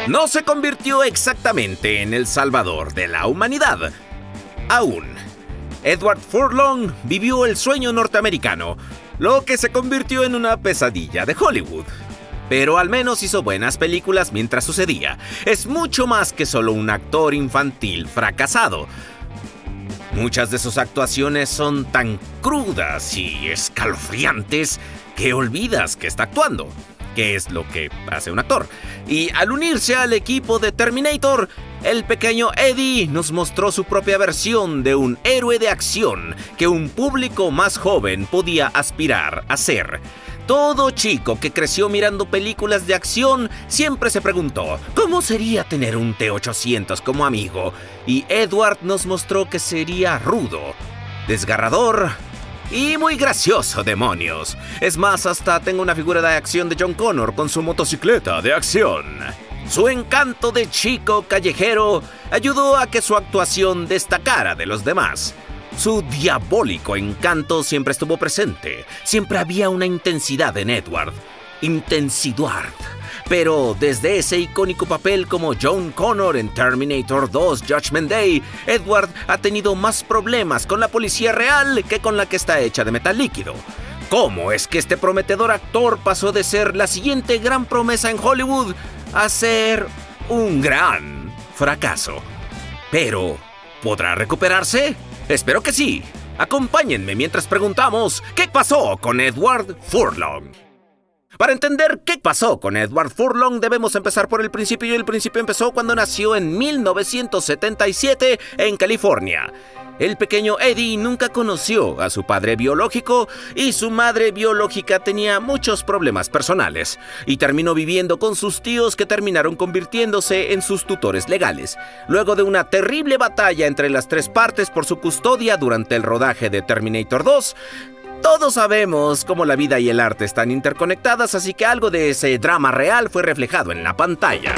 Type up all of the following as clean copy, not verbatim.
No se convirtió exactamente en el salvador de la humanidad. Aún. Edward Furlong vivió el sueño norteamericano, lo que se convirtió en una pesadilla de Hollywood. Pero al menos hizo buenas películas mientras sucedía. Es mucho más que solo un actor infantil fracasado. Muchas de sus actuaciones son tan crudas y escalofriantes que olvidas que está actuando, que es lo que hace un actor. Y al unirse al equipo de Terminator, el pequeño Eddie nos mostró su propia versión de un héroe de acción que un público más joven podía aspirar a ser. Todo chico que creció mirando películas de acción siempre se preguntó ¿cómo sería tener un T-800 como amigo? Y Edward nos mostró que sería rudo, desgarrador y muy gracioso, demonios. Es más, hasta tengo una figura de acción de John Connor con su motocicleta de acción. Su encanto de chico callejero ayudó a que su actuación destacara de los demás. Su diabólico encanto siempre estuvo presente. Siempre había una intensidad en Edward. Intensidad. Pero desde ese icónico papel como John Connor en Terminator 2 Judgment Day, Edward ha tenido más problemas con la policía real que con la que está hecha de metal líquido. ¿Cómo es que este prometedor actor pasó de ser la siguiente gran promesa en Hollywood a ser un gran fracaso? Pero, ¿podrá recuperarse? Espero que sí. Acompáñenme mientras preguntamos ¿qué pasó con Edward Furlong? Para entender qué pasó con Edward Furlong debemos empezar por el principio, y el principio empezó cuando nació en 1977 en California. El pequeño Eddie nunca conoció a su padre biológico y su madre biológica tenía muchos problemas personales y terminó viviendo con sus tíos que terminaron convirtiéndose en sus tutores legales. Luego de una terrible batalla entre las tres partes por su custodia durante el rodaje de Terminator 2, todos sabemos cómo la vida y el arte están interconectadas, así que algo de ese drama real fue reflejado en la pantalla.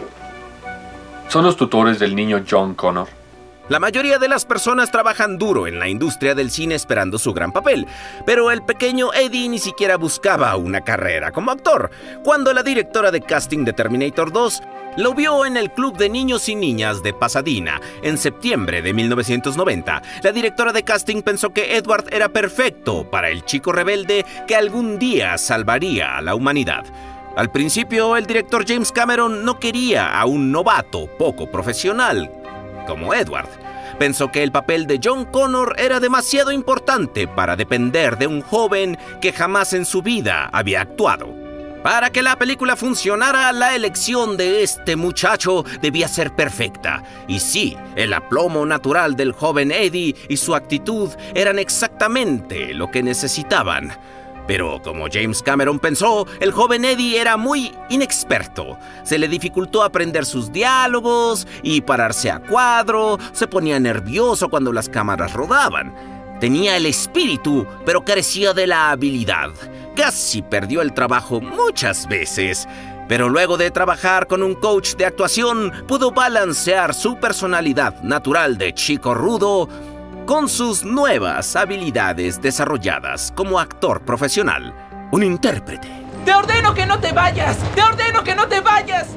Son los tutores del niño John Connor. La mayoría de las personas trabajan duro en la industria del cine esperando su gran papel, pero el pequeño Eddie ni siquiera buscaba una carrera como actor. Cuando la directora de casting de Terminator 2 lo vio en el Club de Niños y Niñas de Pasadena en septiembre de 1990, la directora de casting pensó que Edward era perfecto para el chico rebelde que algún día salvaría a la humanidad. Al principio, el director James Cameron no quería a un novato poco profesional como Edward. Pensó que el papel de John Connor era demasiado importante para depender de un joven que jamás en su vida había actuado. Para que la película funcionara, la elección de este muchacho debía ser perfecta. Y sí, el aplomo natural del joven Eddie y su actitud eran exactamente lo que necesitaban. Pero como James Cameron pensó, el joven Eddie era muy inexperto. Se le dificultó aprender sus diálogos y pararse a cuadro, se ponía nervioso cuando las cámaras rodaban. Tenía el espíritu, pero carecía de la habilidad. Casi perdió el trabajo muchas veces. Pero luego de trabajar con un coach de actuación, pudo balancear su personalidad natural de chico rudo con sus nuevas habilidades desarrolladas como actor profesional, un intérprete. ¡Te ordeno que no te vayas! ¡Te ordeno que no te vayas!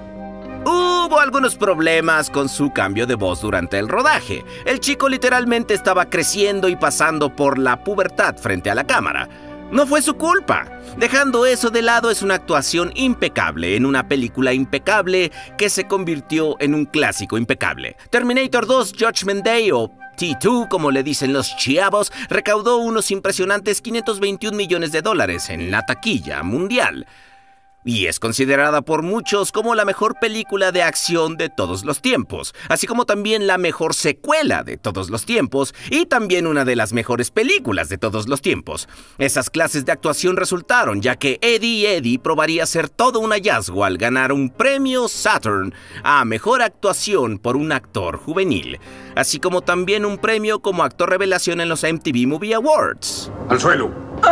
Hubo algunos problemas con su cambio de voz durante el rodaje. El chico literalmente estaba creciendo y pasando por la pubertad frente a la cámara. No fue su culpa. Dejando eso de lado, es una actuación impecable en una película impecable que se convirtió en un clásico impecable. Terminator 2 Judgment Day, o T2 como le dicen los chavos, recaudó unos impresionantes $521 millones en la taquilla mundial. Y es considerada por muchos como la mejor película de acción de todos los tiempos, así como también la mejor secuela de todos los tiempos y también una de las mejores películas de todos los tiempos. Esas clases de actuación resultaron, ya que Eddie probaría ser todo un hallazgo al ganar un premio Saturn a mejor actuación por un actor juvenil, así como también un premio como actor revelación en los MTV Movie Awards. ¡Al suelo!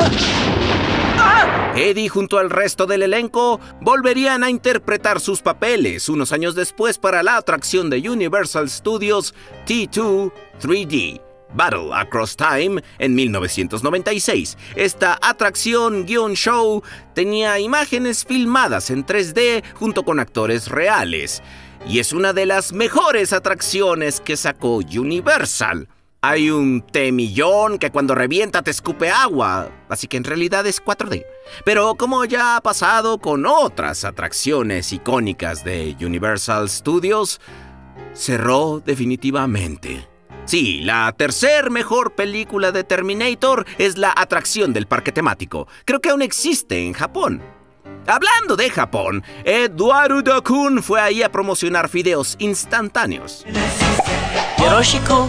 Eddie junto al resto del elenco volverían a interpretar sus papeles unos años después para la atracción de Universal Studios T2 3D. Battle Across Time en 1996. Esta atracción-show tenía imágenes filmadas en 3D junto con actores reales. Y es una de las mejores atracciones que sacó Universal. Hay un T-millón que cuando revienta te escupe agua, así que en realidad es 4D. Pero como ya ha pasado con otras atracciones icónicas de Universal Studios, cerró definitivamente. Sí, la tercer mejor película de Terminator es la atracción del parque temático. Creo que aún existe en Japón. Hablando de Japón, Eduardo Kun fue ahí a promocionar videos instantáneos. Yoroshiku.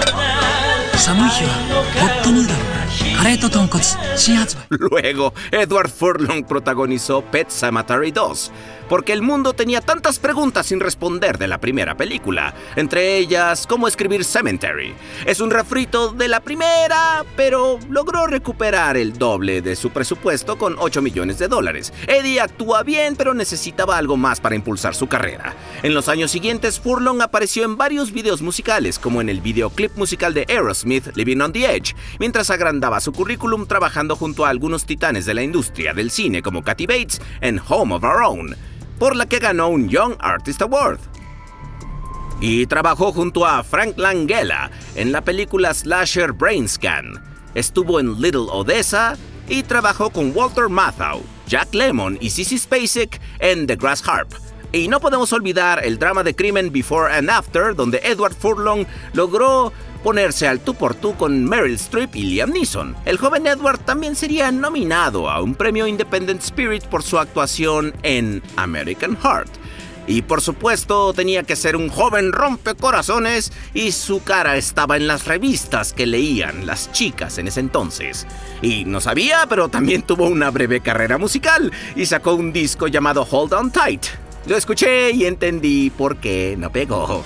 Luego, Edward Furlong protagonizó Pet Sematary 2, porque el mundo tenía tantas preguntas sin responder de la primera película, entre ellas, ¿cómo escribir Cemetery? Es un refrito de la primera, pero logró recuperar el doble de su presupuesto con $8 millones. Eddie actúa bien, pero necesitaba algo más para impulsar su carrera. En los años siguientes, Furlong apareció en varios videos musicales, como en el videoclip musical de Aerosmith, Living on the Edge, mientras agrandaba su currículum trabajando junto a algunos titanes de la industria del cine como Kathy Bates en Home of Our Own, por la que ganó un Young Artist Award. Y trabajó junto a Frank Langella en la película slasher Brainscan. Estuvo en Little Odessa y trabajó con Walter Matthau, Jack Lemmon y Sissy Spacek en The Grass Harp. Y no podemos olvidar el drama de crimen Before and After, donde Edward Furlong logró ponerse al tú por tú con Meryl Streep y Liam Neeson. El joven Edward también sería nominado a un premio Independent Spirit por su actuación en American Heart. Y por supuesto tenía que ser un joven rompecorazones y su cara estaba en las revistas que leían las chicas en ese entonces. Y no sabía, pero también tuvo una breve carrera musical y sacó un disco llamado Hold On Tight. Lo escuché y entendí por qué no pegó.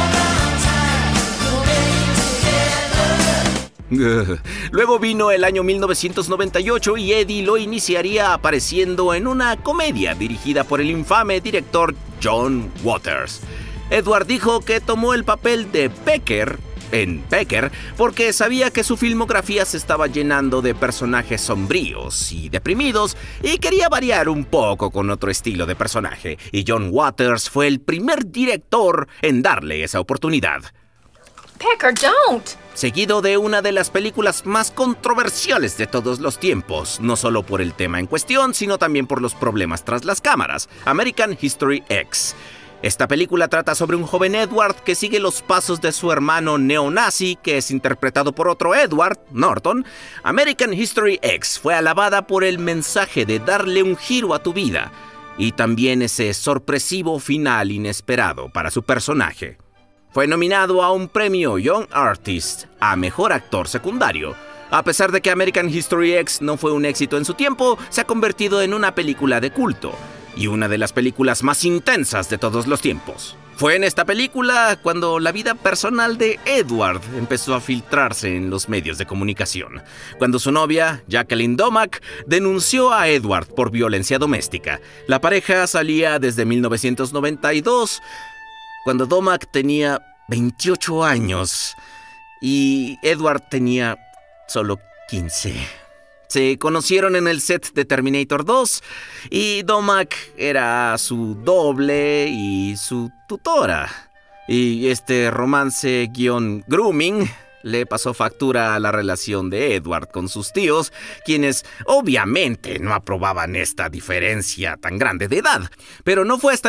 Luego vino el año 1998 y Eddie lo iniciaría apareciendo en una comedia dirigida por el infame director John Waters. Edward dijo que tomó el papel de Pecker en Pecker porque sabía que su filmografía se estaba llenando de personajes sombríos y deprimidos y quería variar un poco con otro estilo de personaje. Y John Waters fue el primer director en darle esa oportunidad. Pecker, don't! Seguido de una de las películas más controversiales de todos los tiempos, no solo por el tema en cuestión, sino también por los problemas tras las cámaras, American History X. Esta película trata sobre un joven Edward que sigue los pasos de su hermano neonazi, que es interpretado por otro Edward Norton. American History X fue alabada por el mensaje de darle un giro a tu vida, y también ese sorpresivo final inesperado para su personaje. Fue nominado a un premio Young Artist a Mejor Actor Secundario. A pesar de que American History X no fue un éxito en su tiempo, se ha convertido en una película de culto y una de las películas más intensas de todos los tiempos. Fue en esta película cuando la vida personal de Edward empezó a filtrarse en los medios de comunicación, cuando su novia, Jacqueline Domack, denunció a Edward por violencia doméstica. La pareja salía desde 1992, cuando Domack tenía 28 años y Edward tenía solo 15. Se conocieron en el set de Terminator 2 y Domack era su doble y su tutora. Y este romance-grooming le pasó factura a la relación de Edward con sus tíos, quienes obviamente no aprobaban esta diferencia tan grande de edad. Pero no fue hasta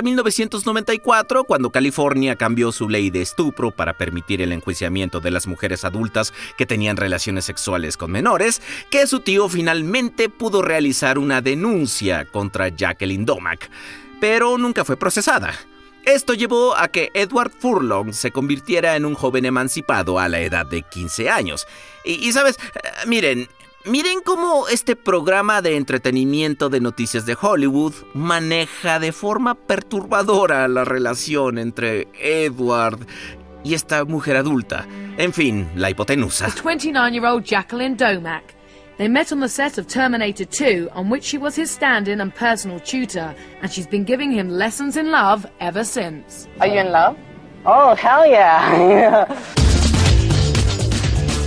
1994 cuando California cambió su ley de estupro para permitir el enjuiciamiento de las mujeres adultas que tenían relaciones sexuales con menores, que su tío finalmente pudo realizar una denuncia contra Jacqueline Domack, pero nunca fue procesada. Esto llevó a que Edward Furlong se convirtiera en un joven emancipado a la edad de 15 años. Y ¿sabes? Miren cómo este programa de entretenimiento de noticias de Hollywood maneja de forma perturbadora la relación entre Edward y esta mujer adulta. En fin, la hipotenusa. 29-year-old Jacqueline Domack. They met on the set of Terminator 2, on which she was his stand-in and personal tutor, and she's been giving him lessons in love ever since. Are you in love? Oh, hell yeah!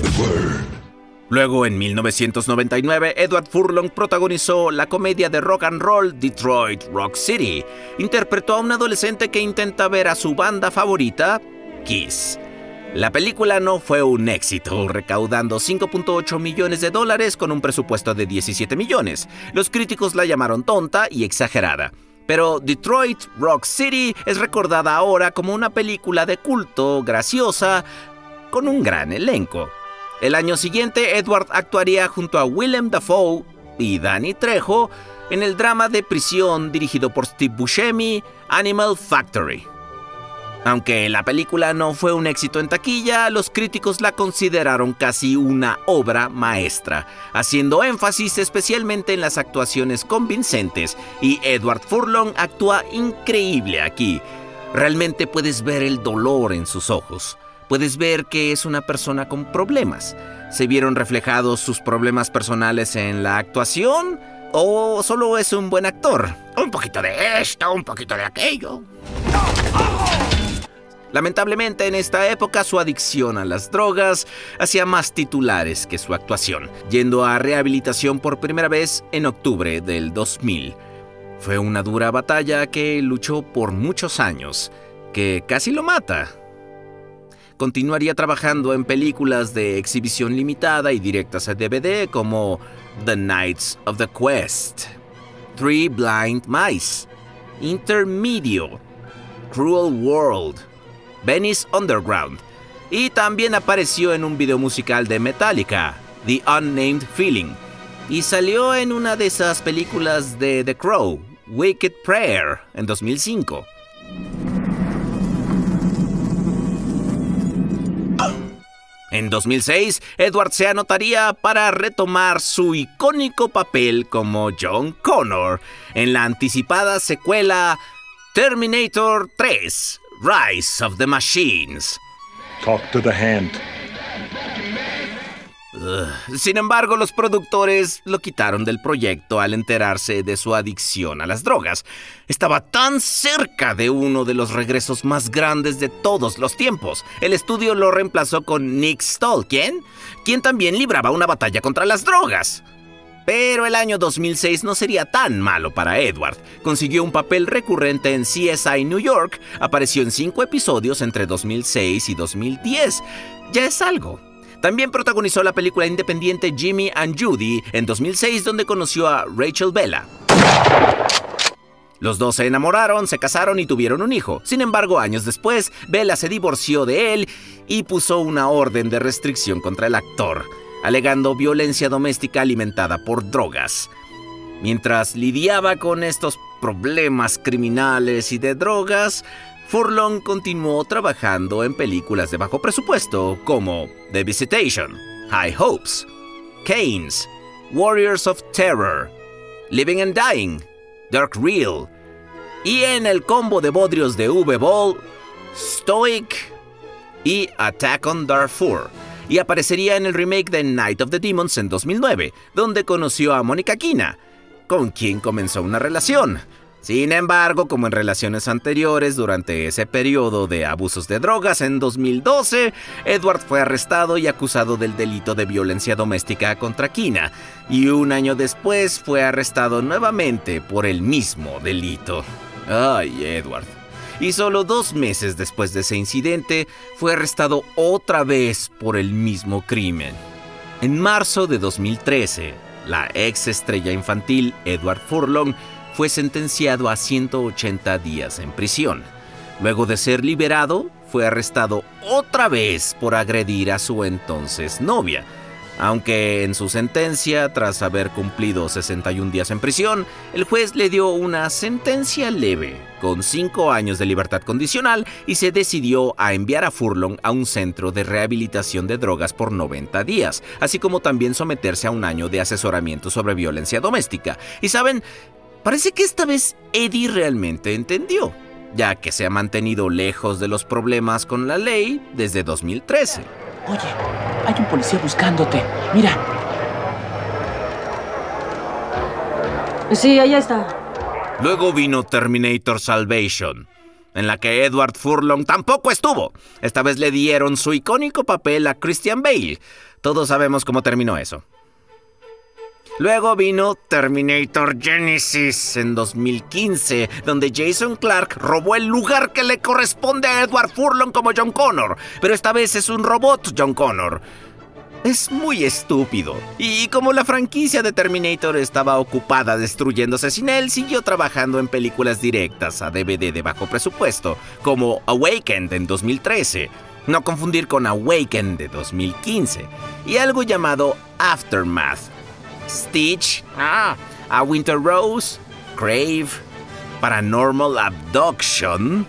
Luego, en 1999, Edward Furlong protagonizó la comedia de rock and roll Detroit Rock City. Interpretó a un adolescente que intenta ver a su banda favorita, Kiss. La película no fue un éxito, recaudando $5.8 millones con un presupuesto de 17 millones. Los críticos la llamaron tonta y exagerada. Pero Detroit Rock City es recordada ahora como una película de culto, graciosa, con un gran elenco. El año siguiente, Edward actuaría junto a Willem Dafoe y Danny Trejo en el drama de prisión dirigido por Steve Buscemi, Animal Factory. Aunque la película no fue un éxito en taquilla, los críticos la consideraron casi una obra maestra, haciendo énfasis especialmente en las actuaciones convincentes, y Edward Furlong actúa increíble aquí. Realmente puedes ver el dolor en sus ojos. Puedes ver que es una persona con problemas. ¿Se vieron reflejados sus problemas personales en la actuación? ¿O solo es un buen actor? Un poquito de esto, un poquito de aquello. Lamentablemente, en esta época, su adicción a las drogas hacía más titulares que su actuación, yendo a rehabilitación por primera vez en octubre del 2000. Fue una dura batalla que luchó por muchos años, que casi lo mata. Continuaría trabajando en películas de exhibición limitada y directas a DVD como The Knights of the Quest, Three Blind Mice, Intermedio, Cruel World, Venice Underground, y también apareció en un video musical de Metallica, The Unnamed Feeling, y salió en una de esas películas de The Crow, Wicked Prayer, en 2005. En 2006, Edward se anotaría para retomar su icónico papel como John Connor en la anticipada secuela Terminator 3, Rise of the Machines. Talk to the hand. Sin embargo, los productores lo quitaron del proyecto al enterarse de su adicción a las drogas. Estaba tan cerca de uno de los regresos más grandes de todos los tiempos. El estudio lo reemplazó con Nick Stahl, quien también libraba una batalla contra las drogas. Pero el año 2006 no sería tan malo para Edward. Consiguió un papel recurrente en CSI New York, apareció en 5 episodios entre 2006 y 2010. Ya es algo. También protagonizó la película independiente Jimmy and Judy en 2006, donde conoció a Rachel Bella. Los dos se enamoraron, se casaron y tuvieron un hijo. Sin embargo, años después, Bella se divorció de él y puso una orden de restricción contra el actor, alegando violencia doméstica alimentada por drogas. Mientras lidiaba con estos problemas criminales y de drogas, Furlong continuó trabajando en películas de bajo presupuesto como The Visitation, High Hopes, Canes, Warriors of Terror, Living and Dying, Dark Real, y en el combo de bodrios de V-Ball, Stoic y Attack on Darfur, y aparecería en el remake de Night of the Demons en 2009, donde conoció a Mónica Kina, con quien comenzó una relación. Sin embargo, como en relaciones anteriores, durante ese periodo de abusos de drogas en 2012, Edward fue arrestado y acusado del delito de violencia doméstica contra Kina, y un año después fue arrestado nuevamente por el mismo delito. ¡Ay, Edward! Y solo 2 meses después de ese incidente, fue arrestado otra vez por el mismo crimen. En marzo de 2013, la ex estrella infantil Edward Furlong fue sentenciado a 180 días en prisión. Luego de ser liberado, fue arrestado otra vez por agredir a su entonces novia. Aunque en su sentencia, tras haber cumplido 61 días en prisión, el juez le dio una sentencia leve, con 5 años de libertad condicional, y se decidió a enviar a Furlong a un centro de rehabilitación de drogas por 90 días, así como también someterse a un año de asesoramiento sobre violencia doméstica. Y ¿saben? Parece que esta vez Eddie realmente entendió, ya que se ha mantenido lejos de los problemas con la ley desde 2013. Oye, hay un policía buscándote. Mira. Sí, allá está. Luego vino Terminator Salvation. en la que Edward Furlong tampoco estuvo. Esta vez le dieron su icónico papel a Christian Bale. Todos sabemos cómo terminó eso. Luego vino Terminator Genesis en 2015, donde Jason Clarke robó el lugar que le corresponde a Edward Furlong como John Connor, pero esta vez es un robot John Connor. Es muy estúpido, y como la franquicia de Terminator estaba ocupada destruyéndose sin él, siguió trabajando en películas directas a DVD de bajo presupuesto, como Awakened en 2013, no confundir con Awakened de 2015, y algo llamado Aftermath, Stitch, A Winter Rose, Crave, Paranormal Abduction.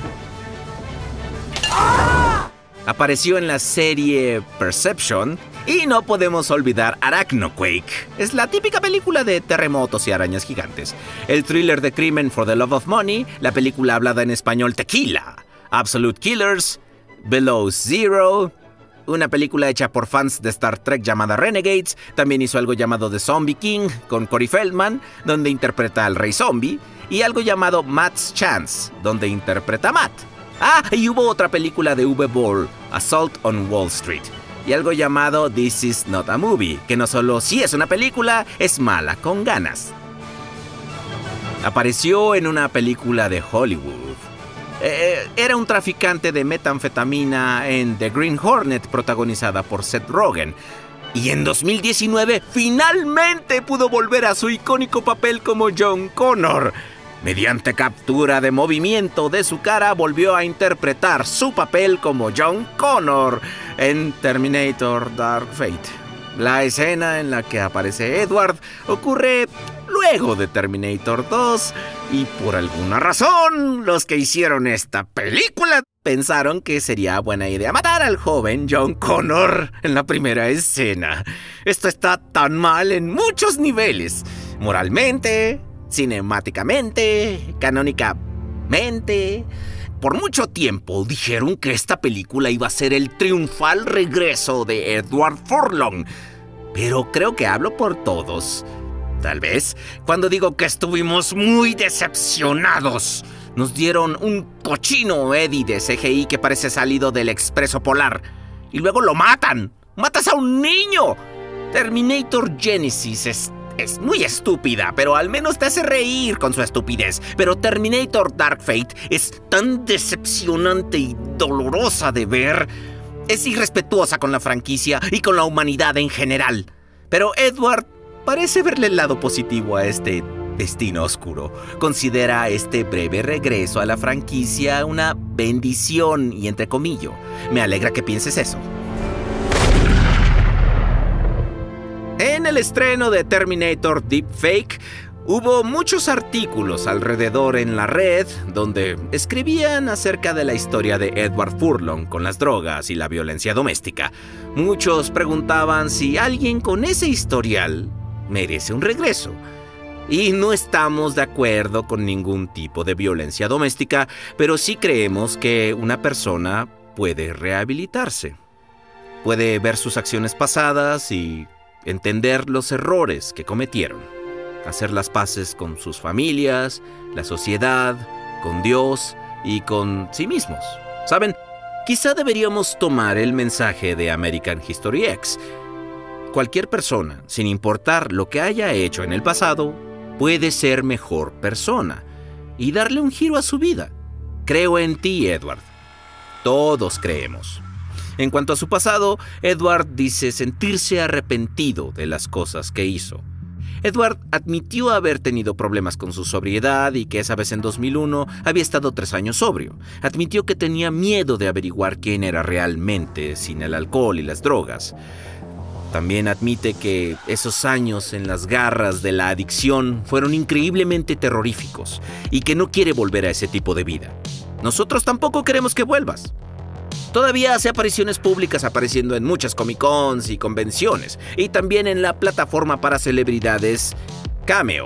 Apareció en la serie Perception y no podemos olvidar Arachnoquake. Es la típica película de terremotos y arañas gigantes. El thriller de crimen For the Love of Money, la película hablada en español Tequila, Absolute Killers, Below Zero, una película hecha por fans de Star Trek llamada Renegades. También hizo algo llamado The Zombie King con Corey Feldman, donde interpreta al rey zombie, y algo llamado Matt's Chance, donde interpreta a Matt. Y hubo otra película de Uwe Boll, Assault on Wall Street, y algo llamado This Is Not a Movie, que no solo sí es una película, es mala con ganas. Apareció en una película de Hollywood. Era un traficante de metanfetamina en The Green Hornet, protagonizada por Seth Rogen. Y en 2019 finalmente pudo volver a su icónico papel como John Connor. Mediante captura de movimiento de su cara, volvió a interpretar su papel como John Connor en Terminator Dark Fate. La escena en la que aparece Edward ocurre luego de Terminator 2, y por alguna razón, los que hicieron esta película pensaron que sería buena idea matar al joven John Connor en la primera escena. Esto está tan mal en muchos niveles: moralmente, cinemáticamente, canónicamente. Por mucho tiempo dijeron que esta película iba a ser el triunfal regreso de Edward Furlong, pero creo que hablo por todos. Tal vez cuando digo que estuvimos muy decepcionados. Nos dieron un cochino Eddie de CGI que parece salido del Expreso Polar, y luego lo matan. ¡Matas a un niño! Terminator Genesis es muy estúpida, pero al menos te hace reír con su estupidez. Pero Terminator Dark Fate es tan decepcionante y dolorosa de ver. Es irrespetuosa con la franquicia y con la humanidad en general. Pero Edward parece verle el lado positivo a este destino oscuro. Considera este breve regreso a la franquicia una bendición, y entre comillas. Me alegra que pienses eso. En el estreno de Terminator Deepfake, hubo muchos artículos alrededor en la red donde escribían acerca de la historia de Edward Furlong con las drogas y la violencia doméstica. Muchos preguntaban si alguien con ese historial merece un regreso. Y no estamos de acuerdo con ningún tipo de violencia doméstica, pero sí creemos que una persona puede rehabilitarse. Puede ver sus acciones pasadas y entender los errores que cometieron, hacer las paces con sus familias, la sociedad, con Dios y con sí mismos. ¿Saben? Quizá deberíamos tomar el mensaje de American History X. Cualquier persona, sin importar lo que haya hecho en el pasado, puede ser mejor persona y darle un giro a su vida. Creo en ti, Edward. Todos creemos. En cuanto a su pasado, Edward dice sentirse arrepentido de las cosas que hizo. Edward admitió haber tenido problemas con su sobriedad y que esa vez en 2001 había estado 3 años sobrio. Admitió que tenía miedo de averiguar quién era realmente sin el alcohol y las drogas. También admite que esos años en las garras de la adicción fueron increíblemente terroríficos y que no quiere volver a ese tipo de vida. Nosotros tampoco queremos que vuelvas. Todavía hace apariciones públicas apareciendo en muchas Comic-Cons y convenciones, y también en la plataforma para celebridades Cameo,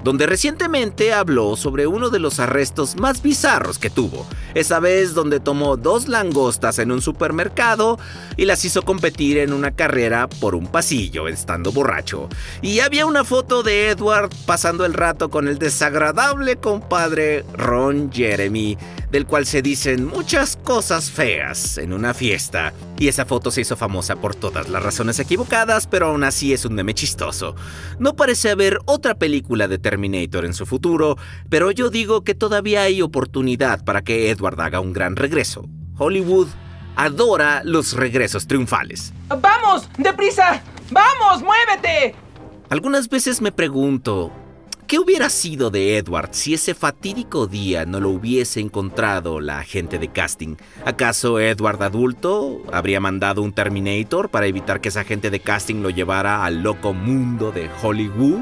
donde recientemente habló sobre uno de los arrestos más bizarros que tuvo, esa vez donde tomó 2 langostas en un supermercado y las hizo competir en una carrera por un pasillo estando borracho. Y había una foto de Edward pasando el rato con el desagradable compadre Ron Jeremy, del cual se dicen muchas cosas feas en una fiesta. Y esa foto se hizo famosa por todas las razones equivocadas, pero aún así es un meme chistoso. No parece haber otra película de Terminator en su futuro, pero yo digo que todavía hay oportunidad para que Edward haga un gran regreso. Hollywood adora los regresos triunfales. ¡Vamos! ¡Deprisa! ¡Vamos! ¡Muévete! Algunas veces me pregunto, ¿qué hubiera sido de Edward si ese fatídico día no lo hubiese encontrado la agente de casting? ¿Acaso Edward adulto habría mandado un Terminator para evitar que esa agente de casting lo llevara al loco mundo de Hollywood?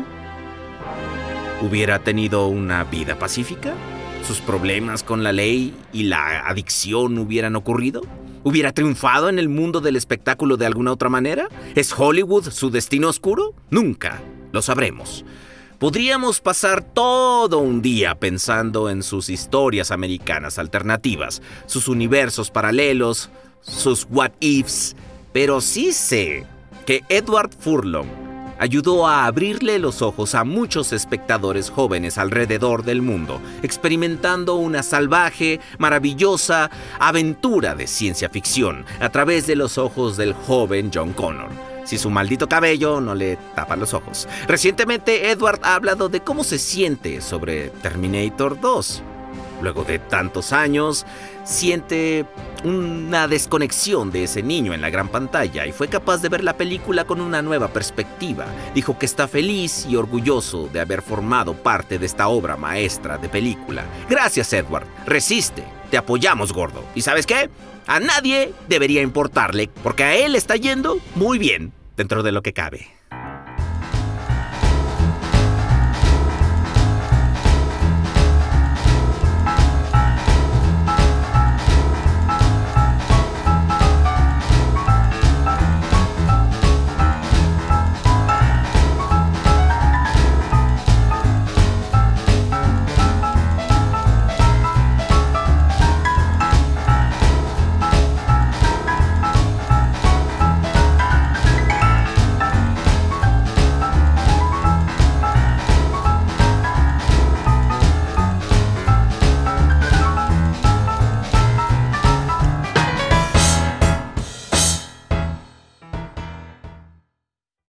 ¿Hubiera tenido una vida pacífica? ¿Sus problemas con la ley y la adicción hubieran ocurrido? ¿Hubiera triunfado en el mundo del espectáculo de alguna otra manera? ¿Es Hollywood su destino oscuro? Nunca lo sabremos. Podríamos pasar todo un día pensando en sus historias americanas alternativas, sus universos paralelos, sus what ifs, pero sí sé que Edward Furlong ayudó a abrirle los ojos a muchos espectadores jóvenes alrededor del mundo, experimentando una salvaje, maravillosa aventura de ciencia ficción a través de los ojos del joven John Connor. Si su maldito cabello no le tapa los ojos. Recientemente Edward ha hablado de cómo se siente sobre Terminator 2. Luego de tantos años, siente una desconexión de ese niño en la gran pantalla y fue capaz de ver la película con una nueva perspectiva. Dijo que está feliz y orgulloso de haber formado parte de esta obra maestra de película. Gracias, Edward. Resiste. Te apoyamos, gordo. ¿Y sabes qué? A nadie debería importarle, porque a él está yendo muy bien, dentro de lo que cabe.